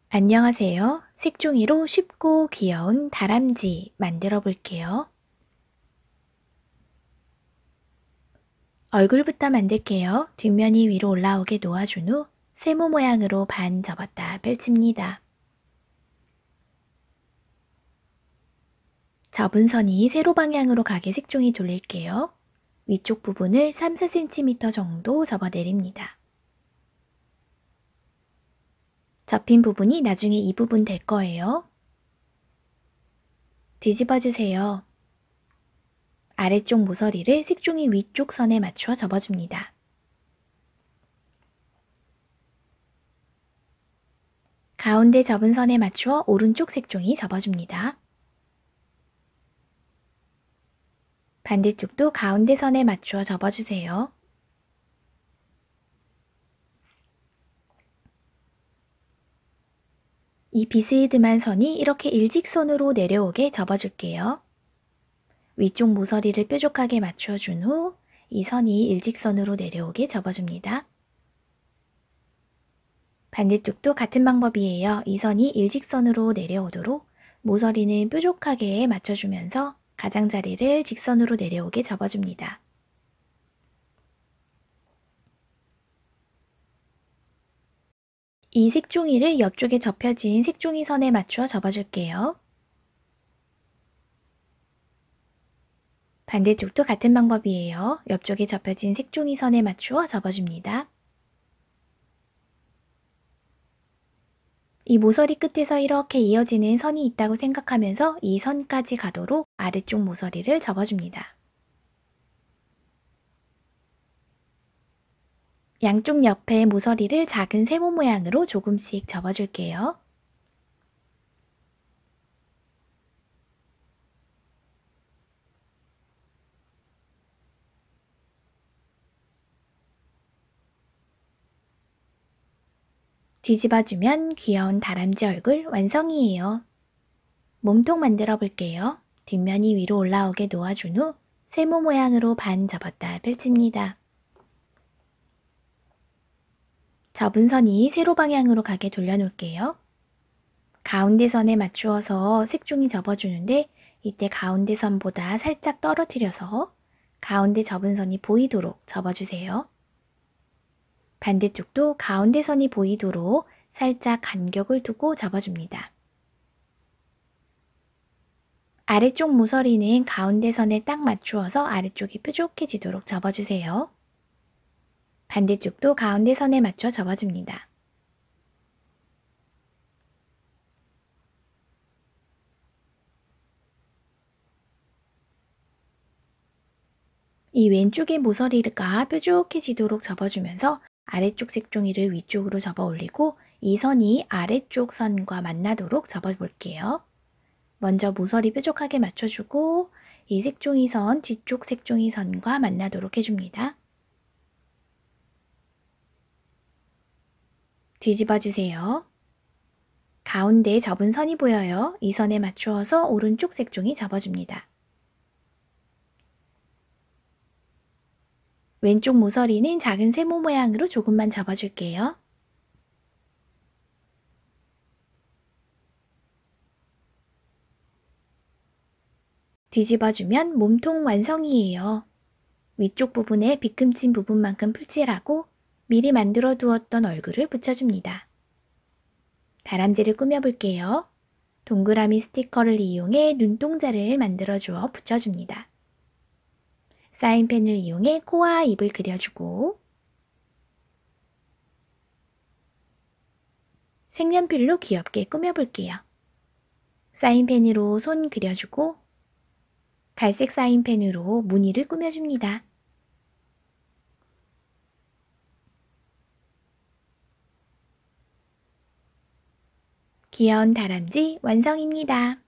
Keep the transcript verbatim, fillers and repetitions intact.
안녕하세요. 색종이로 쉽고 귀여운 다람쥐 만들어 볼게요. 얼굴부터 만들게요. 뒷면이 위로 올라오게 놓아준 후 세모 모양으로 반 접었다 펼칩니다. 접은 선이 세로 방향으로 가게 색종이 돌릴게요. 위쪽 부분을 삼, 사 센티미터 정도 접어 내립니다. 접힌 부분이 나중에 이 부분 될 거예요. 뒤집어 주세요. 아래쪽 모서리를 색종이 위쪽 선에 맞추어 접어줍니다. 가운데 접은 선에 맞추어 오른쪽 색종이 접어줍니다. 반대쪽도 가운데 선에 맞추어 접어주세요. 이 비스듬한 선이 이렇게 일직선으로 내려오게 접어줄게요. 위쪽 모서리를 뾰족하게 맞춰준 후 이 선이 일직선으로 내려오게 접어줍니다. 반대쪽도 같은 방법이에요. 이 선이 일직선으로 내려오도록 모서리는 뾰족하게 맞춰주면서 가장자리를 직선으로 내려오게 접어줍니다. 이 색종이를 옆쪽에 접혀진 색종이 선에 맞추어 접어줄게요. 반대쪽도 같은 방법이에요. 옆쪽에 접혀진 색종이 선에 맞추어 접어줍니다. 이 모서리 끝에서 이렇게 이어지는 선이 있다고 생각하면서 이 선까지 가도록 아래쪽 모서리를 접어줍니다. 양쪽 옆에 모서리를 작은 세모 모양으로 조금씩 접어줄게요. 뒤집어주면 귀여운 다람쥐 얼굴 완성이에요. 몸통 만들어 볼게요. 뒷면이 위로 올라오게 놓아준 후 세모 모양으로 반 접었다 펼칩니다. 접은 선이 세로 방향으로 가게 돌려놓을게요. 가운데 선에 맞추어서 색종이 접어주는데 이때 가운데 선보다 살짝 떨어뜨려서 가운데 접은 선이 보이도록 접어주세요. 반대쪽도 가운데 선이 보이도록 살짝 간격을 두고 접어줍니다. 아래쪽 모서리는 가운데 선에 딱 맞추어서 아래쪽이 뾰족해지도록 접어주세요. 반대쪽도 가운데 선에 맞춰 접어줍니다. 이 왼쪽의 모서리가 뾰족해지도록 접어주면서 아래쪽 색종이를 위쪽으로 접어 올리고 이 선이 아래쪽 선과 만나도록 접어 볼게요. 먼저 모서리 뾰족하게 맞춰주고 이 색종이 선 뒤쪽 색종이 선과 만나도록 해줍니다. 뒤집어 주세요. 가운데 접은 선이 보여요. 이 선에 맞추어서 오른쪽 색종이 접어줍니다. 왼쪽 모서리는 작은 세모 모양으로 조금만 접어줄게요. 뒤집어주면 몸통 완성이에요. 위쪽 부분에 비금친 부분만큼 풀칠하고 미리 만들어 두었던 얼굴을 붙여줍니다. 다람쥐를 꾸며볼게요. 동그라미 스티커를 이용해 눈동자를 만들어 주어 붙여줍니다. 사인펜을 이용해 코와 입을 그려주고 색연필로 귀엽게 꾸며볼게요. 사인펜으로 손 그려주고 갈색 사인펜으로 무늬를 꾸며줍니다. 귀여운 다람쥐 완성입니다.